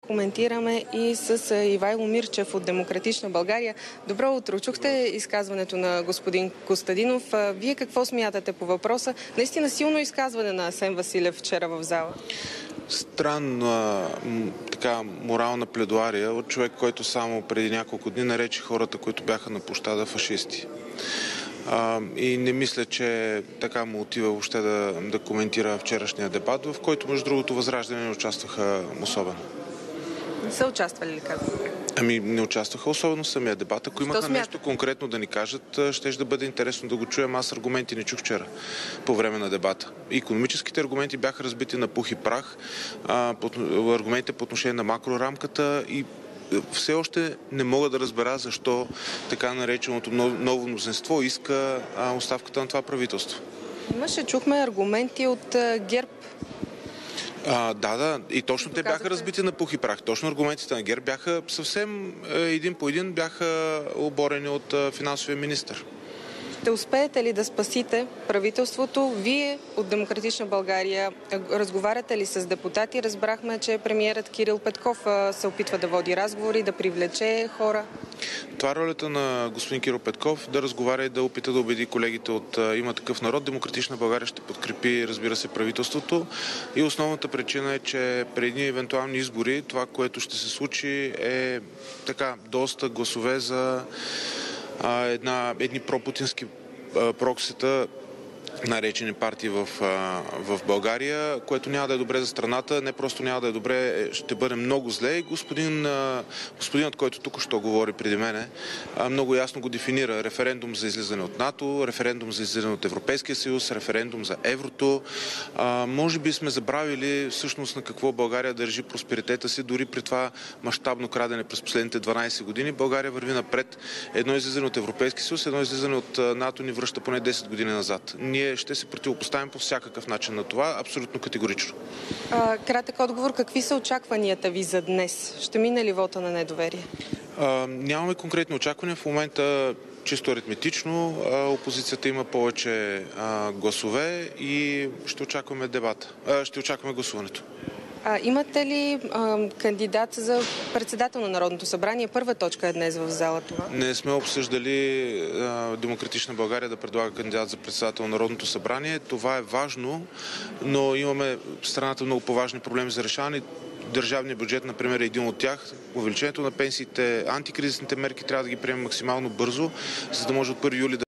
коментираме и с Ивайло Мирчев от Демократична България. Добро утро. Чухте изказването на господин Костадинов. Вие какво смятате по въпроса? Наистина силно изказване на Асен Василев вчера в зала. Странна така морална пледоария от човек, който само преди няколко дни нарече хората, които бяха на площада, фашисти. И не мисля, че така му отива въобще да коментира вчерашния дебат, в който, между другото, Възраждане не участваха особено. Не са участвали ли, казвате? Не участваха особено в самия дебат. Ако имаха нещо конкретно да ни кажат, ще да бъде интересно да го чуем. Аз аргументи не чух вчера по време на дебата. Икономическите аргументи бяха разбити на пух и прах. Аргументите по отношение на макрорамката и все още не мога да разбера защо така нареченото ново мнозинство иска оставката на това правителство. Чухме аргументи от ГЕРБ. Да. И точно те бяха разбити на пух и прах. Точно аргументите на ГЕРБ бяха съвсем един по един бяха оборени от финансовия министър. Ще успеете ли да спасите правителството? Вие от Демократична България разговаряте ли с депутати? Разбрахме, че премиерът Кирил Петков се опитва да води разговори, да привлече хора. Това е ролята на господин Кирил Петков, да разговаря и да опита да убеди колегите от Има такъв народ. Демократична България ще подкрепи, разбира се, правителството. И основната причина е, че преди евентуални избори това, което ще се случи е така доста гласове за едни пропутински проксита, наречени партии в България, което няма да е добре за страната. Не просто няма да е добре, ще бъде много зле. И господинът, който тук що говори преди мене, много ясно го дефинира. Референдум за излизане от НАТО, референдум за излизане от Европейския съюз, референдум за еврото. Може би сме забравили всъщност на какво България държи просперитета си, дори при това мащабно крадене през последните 12 години. България върви напред. Едно излизане от Европейския съюз, едно излизане от НАТО ни връща поне 10 години назад. Ние ще се противопоставим по всякакъв начин на това, абсолютно категорично. Кратък отговор. Какви са очакванията ви за днес? Ще мине ли вота на недоверие? Нямаме конкретни очаквания. В момента чисто аритметично опозицията има повече гласове и ще очакваме дебата. Ще очакваме гласуването. Имате ли кандидат за председател на Народното събрание? Първа точка е днес в зала това. Не сме обсъждали Демократична България да предлага кандидат за председател на Народното събрание. Това е важно, но имаме в страната много по-важни проблеми за решаване. Държавният бюджет, например, е един от тях. Увеличението на пенсиите, антикризисните мерки трябва да ги приемем максимално бързо, за да може от 1 юли да